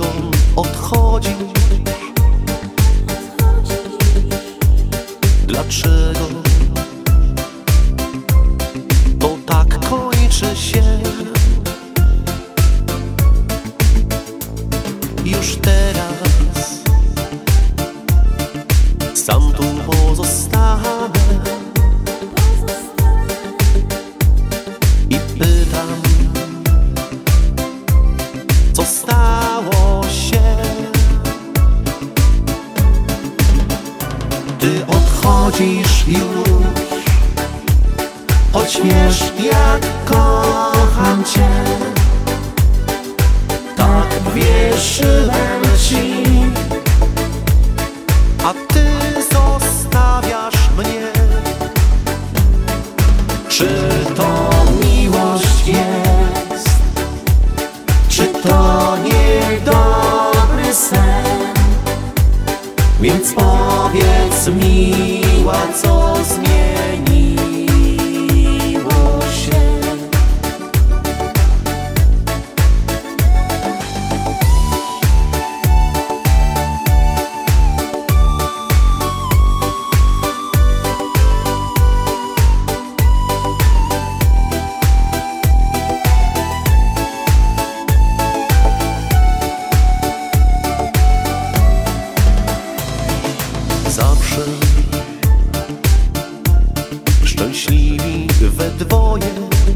odchodzisz? Dlaczego to tak kończy się? Już teraz sam tu pozostanę i pytam, co stało się? Ty odchodzisz już, choć wiesz, jak kocham cię. Tak wierzyłem ci, a ty zostawiasz mnie. Czy to miłość jest? Czy to niedobry sen? Więc powiedz, miła, co zmieniło się? Zawsze szczęśliwi we dwoje.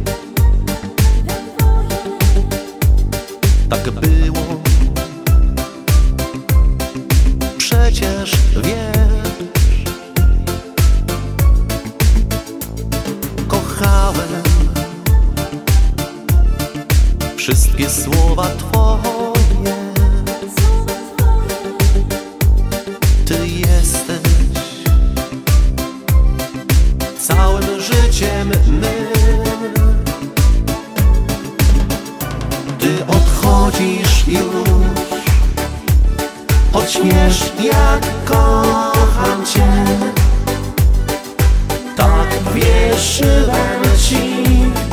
Tak było, przecież wiesz. Kochałem wszystkie słowa twoje. Ty jesteś całym życiem mym. Ty odchodzisz już, choć wiesz, jak kocham cię. Tak wierzyłem ci,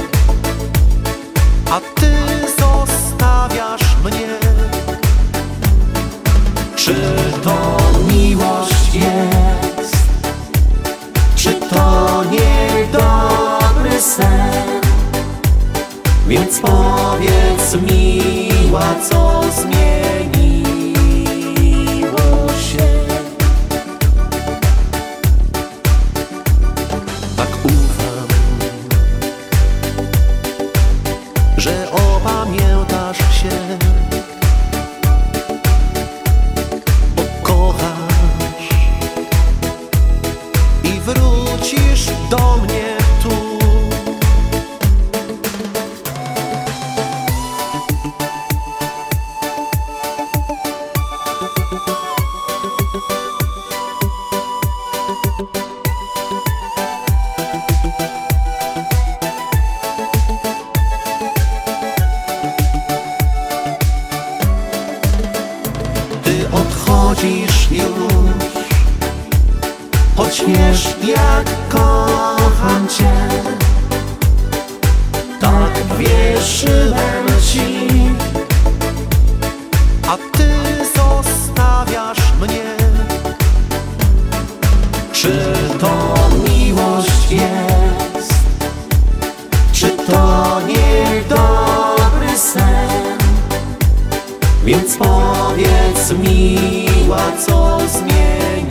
a ty zostawiasz mnie. Czy to miłość jest? Czy to niedobry sen? Więc powiedz, miła, co zmieniło się? Tak ufam, że opamiętasz się. Wrócisz do mnie tu. Ty odchodzisz już, choć wiesz, jak kocham cię. Tak wierzyłem ci, a ty zostawiasz mnie. Czy to miłość jest? Czy to niedobry sen? Więc powiedz, miła, co zmieni